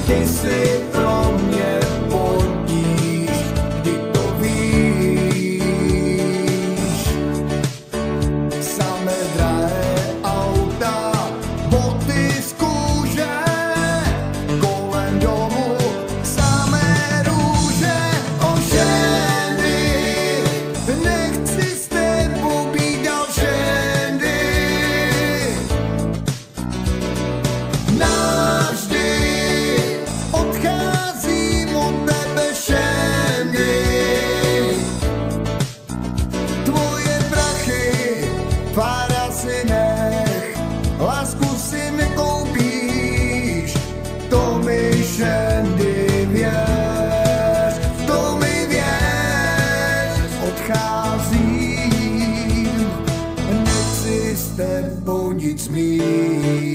ty si pro mě potíž, kdy to víš. Samé drahé auta, boty z kůže, kolem domu samé růže. O ženy, nechci s tebou být dál ženy. Navždy odcházím od tebe ženy. Tvoje prachy, pára si nech, lásku si nekoupíš, to mi ženy věř, to mi věř. Odcházím, nechci s tebou nic mít.